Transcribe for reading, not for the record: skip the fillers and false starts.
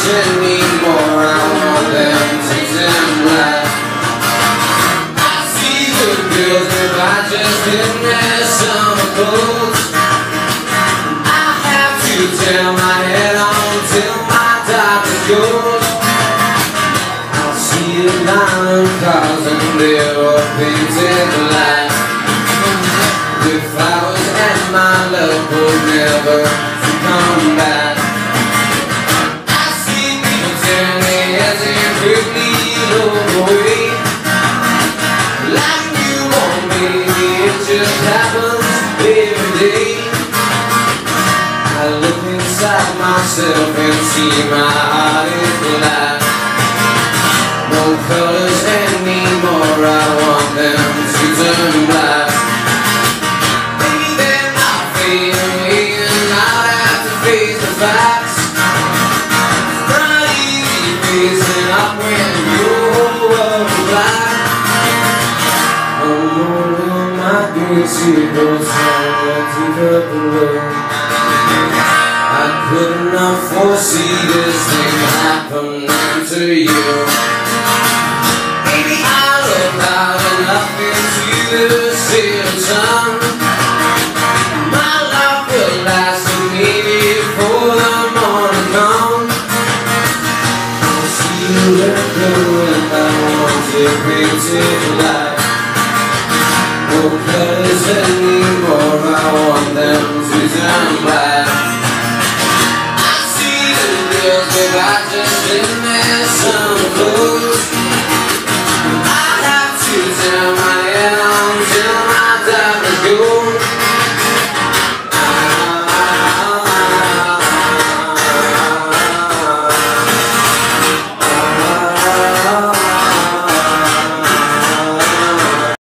anymore, I want them to turn black. I see the girls if I just in their summer clothes. I have to tear my head on till my darkness goes. I'll see a line of cars and they were painted black, with flowers and my love will never come back. I see people turn their heads and quickly look away, like you or me, it just happens every day. I look inside myself and see my heart is black. No colors anymore, I want them to turn black. Maybe they're not fading away and I'll have to face the facts. It's not easy facing up when your whole world is black. No more will my beauty go somewhere deeper below. I could not foresee this thing happening to you. Maybe I look out and up into the setting sun. My love will last me before the morning comes. I'll see you let go and I want it painted black. No colors anymore, I want them to turn black. I see the girls if I